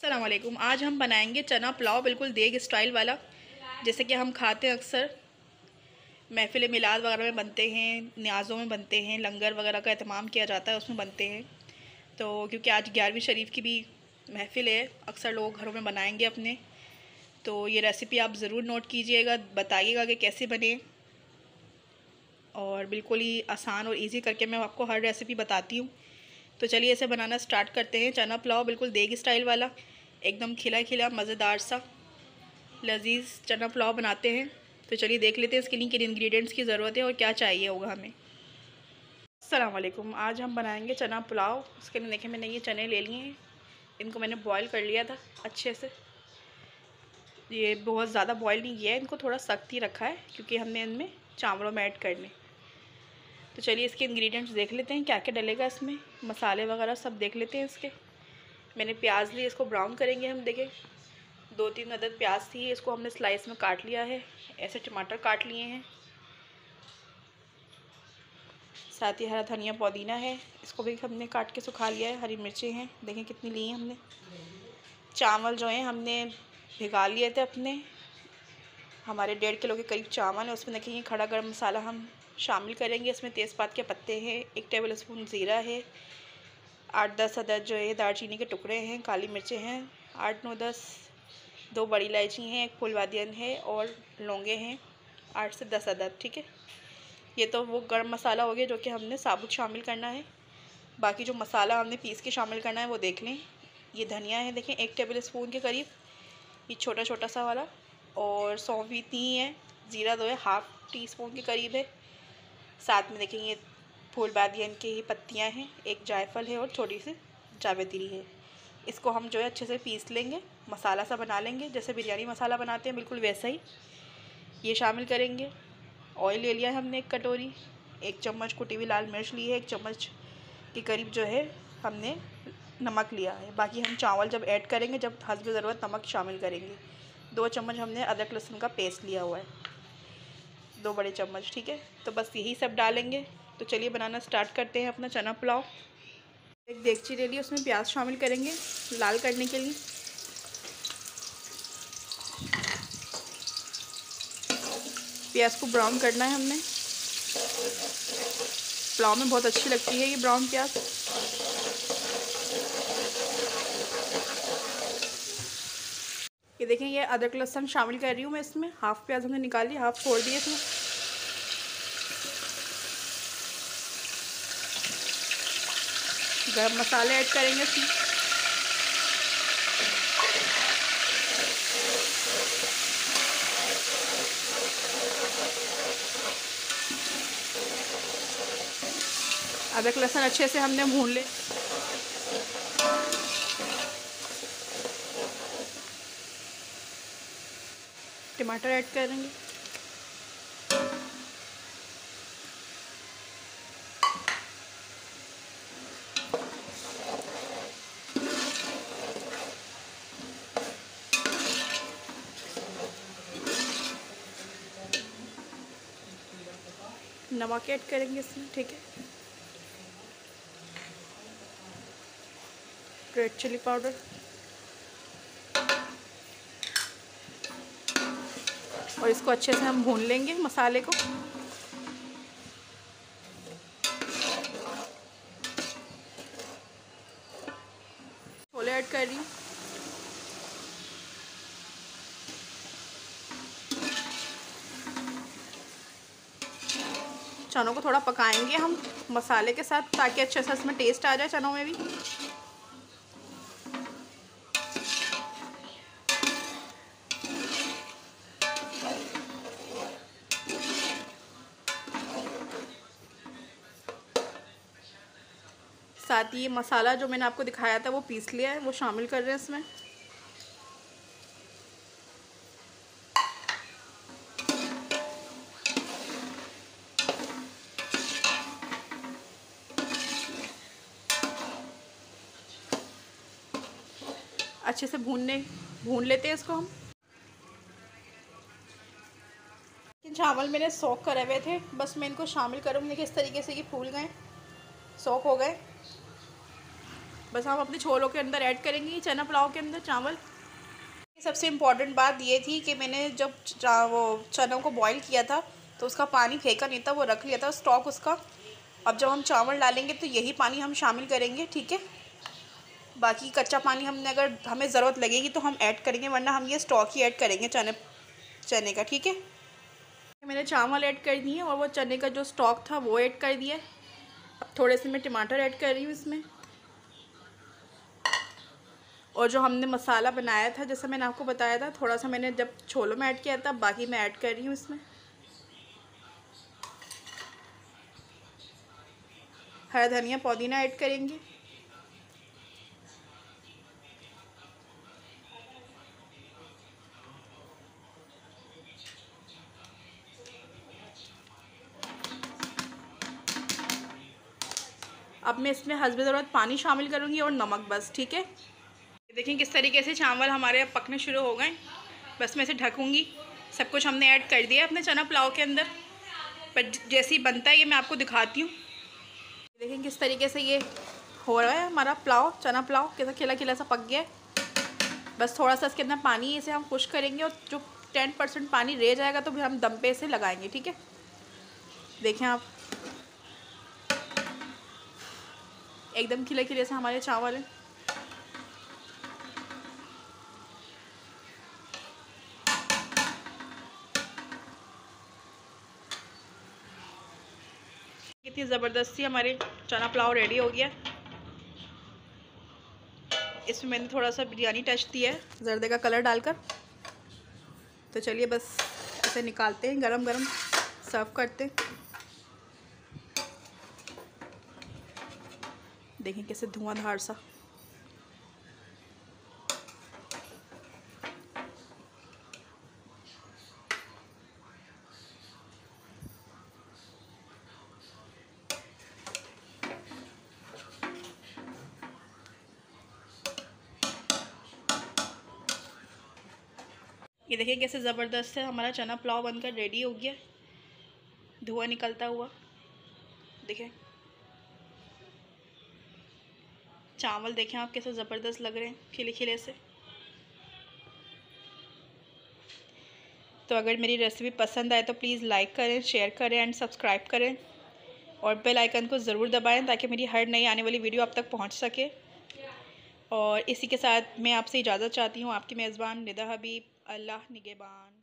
अस्सलाम वालेकुम। आज हम बनाएंगे चना पुलाव, बिल्कुल देग स्टाइल वाला, जैसे कि हम खाते हैं अक्सर। महफिल मिलाद वगैरह में बनते हैं, न्याज़ों में बनते हैं, लंगर वगैरह का एहतमाम किया जाता है, उसमें बनते हैं। तो क्योंकि आज 11वीं शरीफ की भी महफिल है, अक्सर लोग घरों में बनाएंगे अपने। तो ये रेसिपी आप ज़रूर नोट कीजिएगा, बताइएगा कि कैसे बने। और बिल्कुल ही आसान और इजी करके मैं आपको हर रेसिपी बताती हूँ। तो चलिए इसे बनाना स्टार्ट करते हैं। चना पुलाव बिल्कुल देग स्टाइल वाला, एकदम खिला खिला मज़ेदार सा लजीज चना पुलाव बनाते हैं। तो चलिए देख लेते हैं इसके लिए किन इंग्रेडिएंट्स की ज़रूरत है और क्या चाहिए होगा हमें। अस्सलाम वालेकुम। आज हम बनाएंगे चना पुलाव। उसके लिए देखिए मैंने ये चने ले लिए हैं, इनको मैंने बॉईल कर लिया था अच्छे से। ये बहुत ज़्यादा बॉईल नहीं किया है, इनको थोड़ा सख्त ही रखा है क्योंकि हमने इनमें चावलों में ऐड करने। तो चलिए इसके इंग्रेडिएंट्स देख लेते हैं क्या क्या डलेगा इसमें, मसाले वगैरह सब देख लेते हैं इसके। मैंने प्याज ली, इसको ब्राउन करेंगे हम। देखें 2-3 अदद प्याज थी, इसको हमने स्लाइस में काट लिया है। ऐसे टमाटर काट लिए हैं, साथ ही हरा धनिया पुदीना है, इसको भी हमने काट के सुखा लिया है। हरी मिर्चें हैं, देखें कितनी ली हैं हमने। चावल जो हैं हमने भिगा लिए थे अपने, हमारे 1.5 किलो के करीब चावल है। उसमें देखेंगे खड़ा गरम मसाला हम शामिल करेंगे। इसमें तेज़पात के पत्ते हैं, 1 टेबल स्पून ज़ीरा है, 8-10 अदद जो है दालचीनी के टुकड़े हैं, काली मिर्चें हैं 8-9-10, 2 बड़ी इलायची हैं, 1 फुल बादियन है और लौंगे हैं 8 से 10 अदद। ठीक है, ये तो वो गरम मसाला हो गया जो कि हमने साबुत शामिल करना है। बाकी जो मसाला हमने पीस के शामिल करना है वो देख लें। ये धनिया है, देखें 1 टेबल स्पून के करीब, ये छोटा छोटा सा वाला। और सौंफ भी इतनी है, ज़ीरा जो है 1/2 टी-स्पून के करीब है। साथ में देखें ये फूल बादियन की पत्तियां हैं, 1 जायफल है और थोड़ी सी जावित्री है। इसको हम जो है अच्छे से पीस लेंगे, मसाला सा बना लेंगे जैसे बिरयानी मसाला बनाते हैं, बिल्कुल वैसा ही ये शामिल करेंगे। ऑयल ले लिया है हमने 1 कटोरी, 1 चम्मच कुटी हुई लाल मिर्च ली है, 1 चम्मच के करीब जो है हमने नमक लिया है। बाकी हम चावल जब ऐड करेंगे, जब हस्ब ज़रूरत नमक शामिल करेंगे। 2 चम्मच हमने अदरक लहसुन का पेस्ट लिया हुआ है, 2 बड़े चम्मच। ठीक है, तो बस यही सब डालेंगे। तो चलिए बनाना स्टार्ट करते हैं अपना चना पुलाव। एक देगची ले ली, उसमें प्याज शामिल करेंगे लाल करने के लिए। प्याज को ब्राउन करना है हमने, पुलाव में बहुत अच्छी लगती है ये ब्राउन प्याज। ये देखें ये अदरक लहसुन शामिल कर रही हूँ मैं इसमें। 1/2 प्याज हमने निकाली, 1/2 छोड़ दिए इसमें। गरम मसाले ऐड करेंगे इसमें। अदरक लहसुन अच्छे से हमने भून ले। टमाटर ऐड करेंगे, नमक ऐड करेंगे इसमें। ठीक है, रेड चिली पाउडर, और इसको अच्छे से हम भून लेंगे मसाले को। छोले ऐड कर रही हूँ, चनों को थोड़ा पकाएंगे हम मसाले के साथ ताकि अच्छे से इसमें टेस्ट आ जाए चनों में भी। साथ ही ये मसाला जो मैंने आपको दिखाया था वो पीस लिया है, वो शामिल कर रहे हैं इसमें। अच्छे से भून लेते हैं इसको हम। चावल मैंने सोख करे हुए थे, बस मैं इनको शामिल करूँगी। देखिए इस तरीके से ये फूल गए, सोख हो गए। बस हम अपने छोलों के अंदर ऐड करेंगे, चना पुलाव के अंदर चावल। सबसे इम्पॉर्टेंट बात ये थी कि मैंने जब वो चनों को बॉईल किया था तो उसका पानी फेंका नहीं था, वो रख लिया था स्टॉक उसका। अब जब हम चावल डालेंगे तो यही पानी हम शामिल करेंगे, ठीक है। बाकी कच्चा पानी हमने अगर हमें ज़रूरत लगेगी तो हम ऐड करेंगे, वरना हम ये स्टॉक ही ऐड करेंगे चने का, ठीक है। मैंने चावल ऐड कर दिए और वो चने का जो स्टॉक था वो ऐड कर दिया। अब थोड़े से मैं टमाटर ऐड कर रही हूँ इसमें, और जो हमने मसाला बनाया था जैसा मैंने आपको बताया था, थोड़ा सा मैंने जब छोलों में ऐड किया था, बाकी मैं ऐड कर रही हूँ इसमें। हरा धनिया पुदीना ऐड करेंगे। अब मैं इसमें हस्बे ज़रूरत पानी शामिल करूँगी और नमक, बस, ठीक है। देखिए किस तरीके से चावल हमारे अब पकने शुरू हो गए। बस मैं इसे ढकूँगी। सब कुछ हमने ऐड कर दिया अपने चना पुलाव के अंदर, पर जैसे ही बनता है ये मैं आपको दिखाती हूँ। देखिए किस तरीके से ये हो रहा है हमारा पुलाव, चना पुलाव कैसा खिला खिला सा पक गया है। बस थोड़ा सा इसके अंदर पानी है, इसे हम खुश करेंगे और जो 10% पानी रह जाएगा तो फिर हम दम पे इसे लगाएंगे, ठीक है। देखें आप, एकदम खिले खिले से हमारे चावल हैं। कितनी ज़बरदस्ती हमारे चना पुलाव रेडी हो गया। इसमें मैंने थोड़ा सा बिरयानी टच दिया है जर्दे का कलर डालकर। तो चलिए बस इसे निकालते हैं, गरम गरम सर्व करते हैं। देखें कैसे धुआंधार सा। ये देखिए कैसे ज़बरदस्त है हमारा चना पुलाव बनकर रेडी हो गया, धुआं निकलता हुआ। देखें चावल, देखें आप कैसे ज़बरदस्त लग रहे हैं खिले खिले से। तो अगर मेरी रेसिपी पसंद आए तो प्लीज़ लाइक करें, शेयर करें एंड सब्सक्राइब करें, और बेल आइकन को ज़रूर दबाएं ताकि मेरी हर नई आने वाली वीडियो आप तक पहुंच सके। और इसी के साथ मैं आपसे इजाज़त चाहती हूँ, आपकी मेज़बान निदा हबीब। अल्लाह निगहबान।